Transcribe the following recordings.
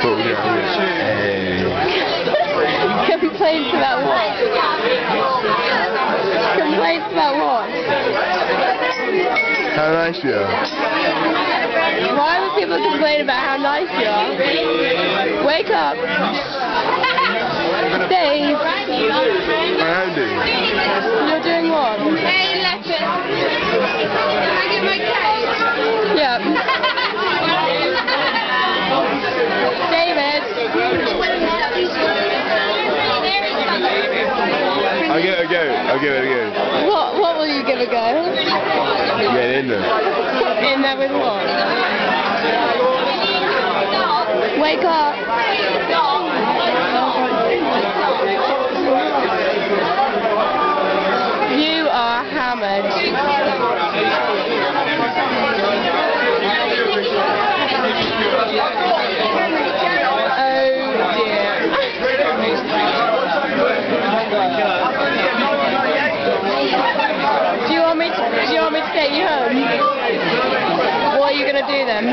Complaints about what? Complaints about what? How nice you are. Why would people complain about how nice you are? Wake up. Dave. I am doing. You're doing what? Hey, Leopard. Can I get my cake? Yep. David. I'll give it a go. I'll give it a go. What will you give a go? Get in there. In there with what? Wake up. You are hammered. Oh dear. Do you want me to take you home? What are you gonna do then?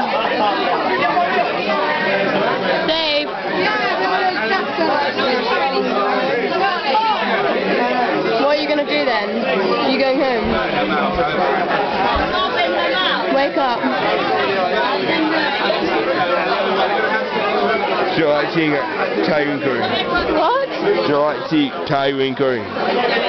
Dave. What are you gonna do then? You going home? Wake up. Do you like seeing Thai Wing Curry? What? Do you like to eat Thai Wing Curry?